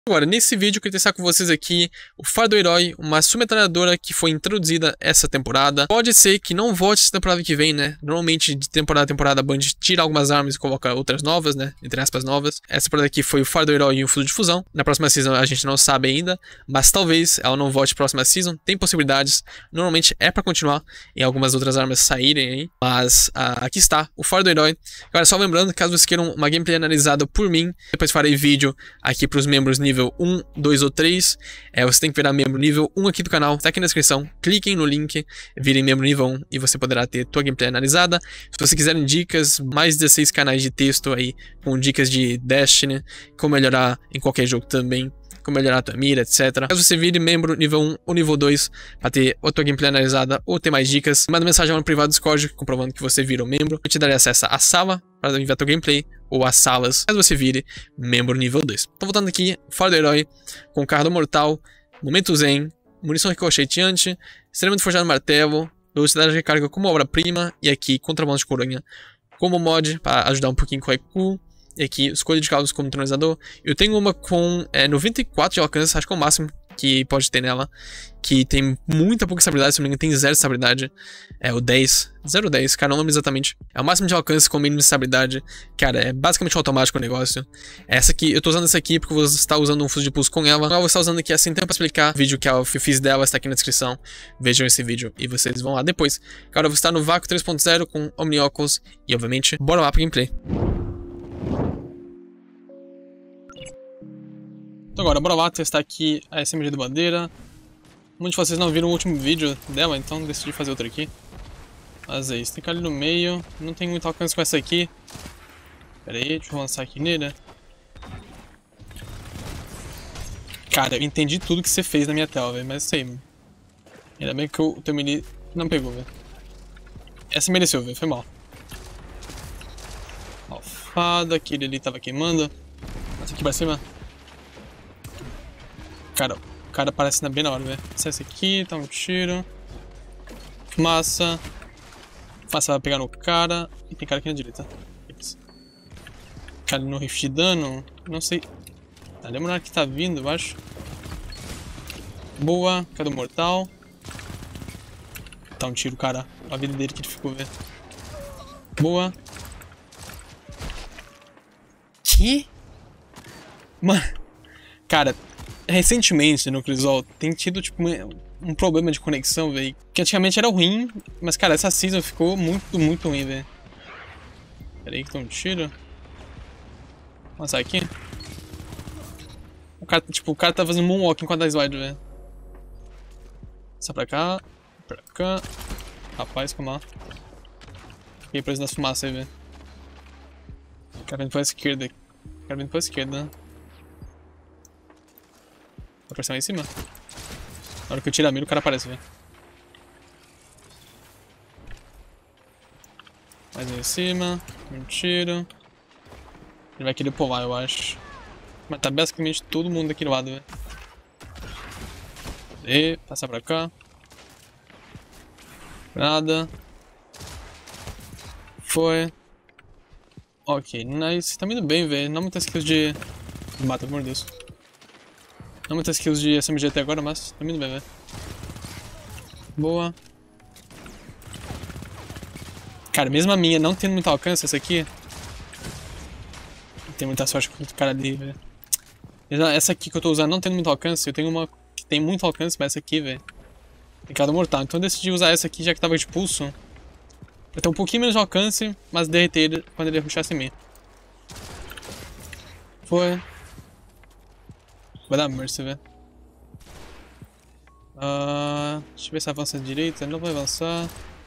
Agora, nesse vídeo eu queria testar com vocês aqui o Fardo do Herói, uma submetralhadora que foi introduzida essa temporada. Pode ser que não volte essa temporada que vem, né? Normalmente de temporada a temporada a Band tira algumas armas e coloca outras novas, né? Entre aspas novas. Essa temporada aqui foi o Fardo do Herói e o Fuso de Fusão. Na próxima season a gente não sabe ainda, mas talvez ela não volte próxima season. Tem possibilidades. Normalmente é pra continuar e algumas outras armas saírem aí. Mas aqui está, o Fardo do Herói. Agora, só lembrando, caso vocês queiram uma gameplay analisada por mim, depois farei vídeo aqui pros membros nível 1, 2 ou 3, você tem que virar membro nível 1 aqui do canal, tá aqui na descrição, cliquem no link, virem membro nível 1 e você poderá ter tua gameplay analisada. Se você quiserem dicas, mais 16 canais de texto aí, com dicas de Destiny, como melhorar em qualquer jogo também, como melhorar a tua mira, etc. Caso você vire membro nível 1 ou nível 2 para ter ou tua gameplay analisada ou ter mais dicas, manda mensagem no privado do Discord comprovando que você virou membro. Eu te darei acesso à sala para enviar teu gameplay ou às salas, caso você vire membro nível 2. Tô voltando aqui, Fardo do Herói, com carro do mortal, momento zen, munição ricocheteante, extremamente forjado martelo, velocidade de recarga como obra-prima, e aqui contramão de coronha como mod, para ajudar um pouquinho com o recuo. E aqui, escolha de carros como tronizador. Eu tenho uma com 94 de alcance, acho que é o máximo que pode ter nela. Que tem muita pouca estabilidade, se não me engano tem 0 de estabilidade. É o 10, 0,10, cara, não lembro exatamente. É o máximo de alcance com mínimo de estabilidade. Cara, é basicamente automático o negócio. Essa aqui, eu tô usando essa aqui porque eu vou estar usando um fuso de pulso com ela. Eu vou estar usando aqui assim, tempo pra explicar. O vídeo que eu fiz dela está aqui na descrição. Vejam esse vídeo e vocês vão lá depois. Cara, eu vou estar no Vácuo 3.0 com Omniocos. E obviamente, bora lá pro gameplay. Então agora, bora lá testar aqui a SMG do Bandeira. Muitos de vocês não viram o último vídeo dela, então decidi fazer outro aqui. Mas é isso, tem que ali no meio. Não tem muito alcance com essa aqui. Pera aí, deixa eu lançar aqui nele. Cara, eu entendi tudo que você fez na minha tela, velho, mas isso aí, mano. Ainda bem que o teu melee não pegou, velho. Essa mereceu, velho, foi mal. Alfada, aquele ali tava queimando. Essa aqui pra cima. Cara, o cara aparece bem na hora, velho. Esse aqui, tá um tiro. Fumaça. Fumaça vai pegar no cara. E tem cara aqui na direita. Cara no rift de dano. Não sei. Tá demorando que tá vindo, eu acho. Boa. Cadê o mortal? Tá um tiro, cara. A vida dele que ele ficou, velho. Boa. Que? Mano. Cara. Recentemente no Crisol tem tido tipo um problema de conexão, velho. Que antigamente era ruim, mas cara, essa season ficou muito ruim, velho. Pera aí que tem um tiro. Vamos sair aqui. O cara tá fazendo moonwalk enquanto dá slide, velho. Sai pra cá. Pra cá. Rapaz, calma lá. Fiquei preso nas fumaças aí, velho. O cara vindo pra esquerda. O cara vindo pra esquerda, né? Vou pressionar em cima. Na hora que eu tiro a mira, o cara aparece, velho. Mais um em cima. Um tiro. Ele vai querer pular, eu acho. Mas tá basicamente todo mundo aqui do lado, velho. E passar pra cá. Nada. Foi. Ok, nice. Tá indo bem, velho. Não muitas kills de... Mata, pelo amor de Deus. Não muitas kills de SMG até agora, mas tá indo bem, velho. Boa. Cara, mesmo a minha não tendo muito alcance, essa aqui... Não tem muita sorte com o cara ali, velho. Essa aqui que eu tô usando não tendo muito alcance, eu tenho uma que tem muito alcance, mas essa aqui, velho... Tem cada mortal. Então eu decidi usar essa aqui, já que tava de pulso. Pra ter um pouquinho menos de alcance, mas derreter ele quando ele rushasse em mim. Foi. Vai dar mercy, velho. Deixa eu ver se avança à direita. Não vai avançar.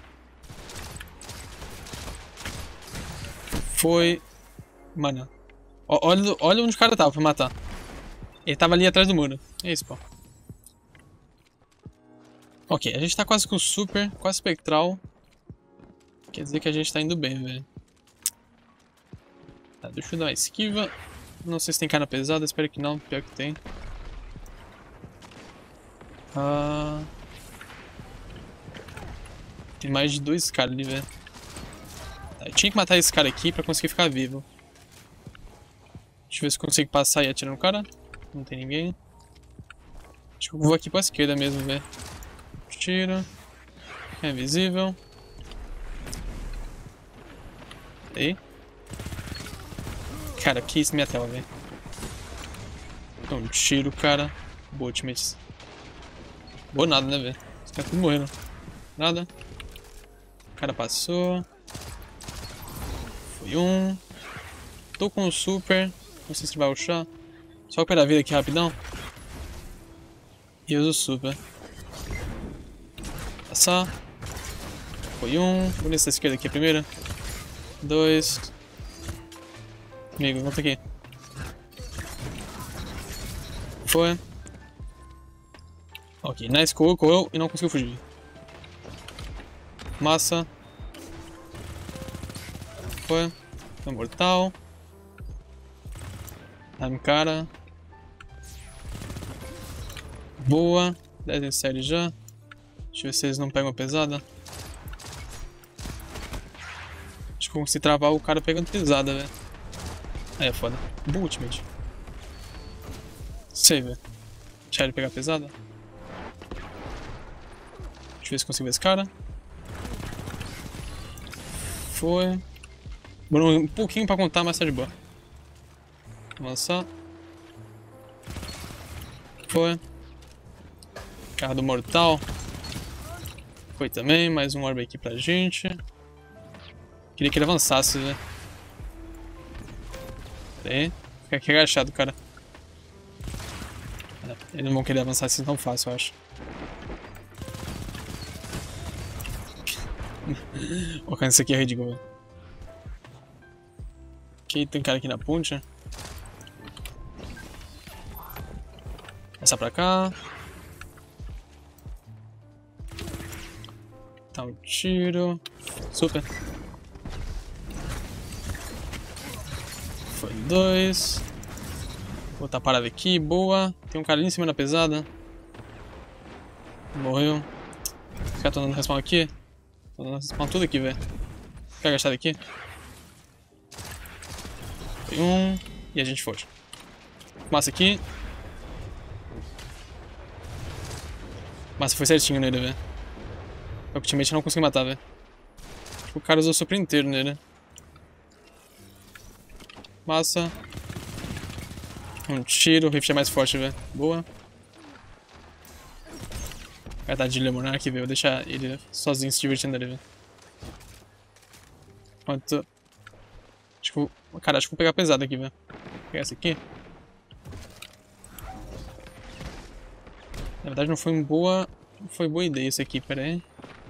Foi. Mano. Olha onde o cara tava pra matar. Ele tava ali atrás do muro. É isso, pô. Ok, a gente tá quase com o super, quase espectral. Quer dizer que a gente tá indo bem, velho. Tá, deixa eu dar uma esquiva. Não sei se tem cara pesada, espero que não, pior que tem. Tem mais de 2 caras ali, velho. Tá, eu tinha que matar esse cara aqui pra conseguir ficar vivo. Deixa eu ver se eu consigo passar e atirar no cara. Não tem ninguém. Acho que eu vou aqui pra esquerda mesmo, velho. Tiro. É invisível. Aí. Cara, que isso minha tela, velho. Um tiro, cara. Boa, ultimates. Boa nada, né, velho? Os caras tudo morreram. Nada. O cara passou. Foi um. Tô com o super. Não sei se vai rushar. Só recuperar a vida aqui rapidão. E uso o super. Passar. Foi um. Vou nessa esquerda aqui a primeira. 2. Amigo, volta aqui. Foi. Ok, nice, correu e não conseguiu fugir. Massa. Foi. Foi mortal. Time cara. Boa. 10 em série já. Deixa eu ver se eles não pegam a pesada. Acho que eu consegui travar o cara pegando pesada, velho. Aí é foda. Boa ultimate. Sei, velho. Deixar ele pegar pesada. Deixa eu ver se consigo ver esse cara. Foi. Demorou um pouquinho pra contar, mas tá de boa. Avançar. Foi. Carro do mortal. Foi também. Mais um orb aqui pra gente. Queria que ele avançasse, velho. Pera aí. Fica aqui agachado, cara. Eles não vão querer avançar assim tão fácil, eu acho. O alcance aqui é ridículo, velho. Ok, tem cara aqui na ponte. Passar pra cá. Tá um tiro. Super. Foi 2. Vou botar parada aqui, boa. Tem um cara ali em cima da pesada. Morreu. Os caras estão dando respawn aqui. Estão dando respawn tudo aqui, velho. Quer agachar daqui? Foi um. E a gente foge. Massa aqui. Massa foi certinho nele, velho. O ultimate não conseguiu matar, velho. O cara usou o super inteiro nele. Massa. Um tiro, o rift é mais forte, velho. Boa. O cara tá de Monarch, velho. Vou deixar ele sozinho se divertindo ali, velho. Enquanto. Acho que vou. Cara, acho que vou pegar pesado aqui, velho. Vou pegar esse aqui. Na verdade não foi boa. Não foi boa ideia isso aqui, pera aí.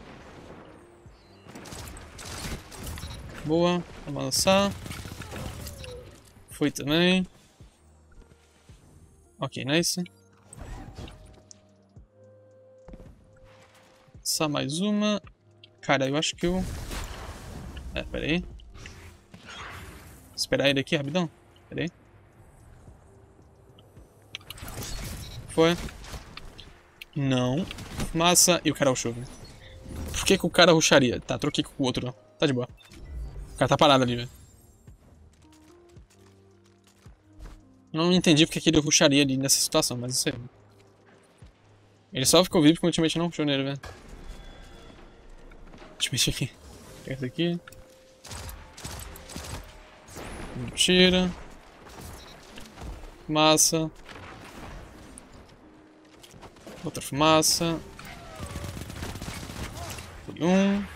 Boa. Vamos lançar. Foi também. Ok, nice. Só mais uma. Cara, eu acho que eu... pera aí. Esperar ele aqui rapidão. Pera aí. Foi. Não. Massa. E o cara rushou, velho. Por que o cara rusharia? Tá, troquei com o outro, não. Tá de boa. O cara tá parado ali, velho. Não entendi porque que ele rusharia ali nessa situação, mas isso aí. Ele só ficou vivo porque o ultimate não rushou nele, velho. Ultimate aqui. Pega esse aqui. Tira. Massa. Outra fumaça. Um.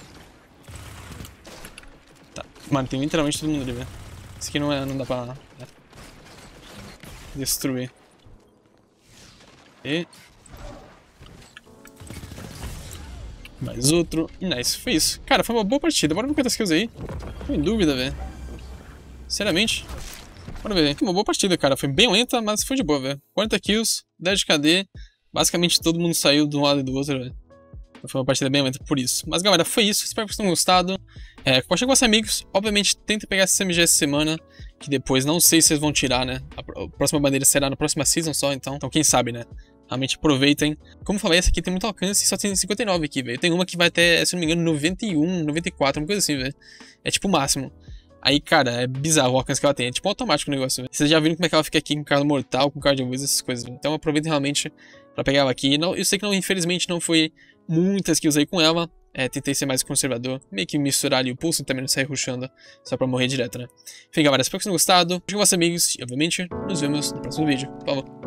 Tá. Mano, tem literalmente todo mundo ali, velho. Isso aqui não dá pra destruir. E... mais outro. E nice. Foi isso. Cara, foi uma boa partida. Bora ver quantas kills aí. Tô em dúvida, velho. Sinceramente. Bora ver. Foi uma boa partida, cara. Foi bem lenta, mas foi de boa, velho. 40 kills, 10 de KD. Basicamente todo mundo saiu de um lado e do outro, velho. Foi uma partida bem lenta por isso. Mas galera, foi isso. Espero que vocês tenham gostado. Compartilha com seus amigos. Obviamente, tenta pegar essa CMG essa semana. Que depois não sei se vocês vão tirar, né? A próxima bandeira será na próxima season só, então. Então quem sabe, né? Realmente aproveitem. Como eu falei, essa aqui tem muito alcance e só tem 59 aqui, velho. Tem uma que vai até, se não me engano, 91, 94, uma coisa assim, velho. É tipo o máximo. Aí, cara, é bizarro o alcance que ela tem. É tipo automático o negócio, velho. Vocês já viram como é que ela fica aqui com carro mortal, com carro de Wiz, essas coisas, véio. Então aproveita realmente pra pegar ela aqui. Não, eu sei que não, infelizmente não foi muitas que eu usei com ela. Tentei ser mais conservador. Meio que misturar ali o pulso e também não sair rushando só pra morrer direto, né? Enfim, galera, espero que vocês tenham gostado. Fiquem com vossos amigos e, obviamente, nos vemos no próximo vídeo. Falou!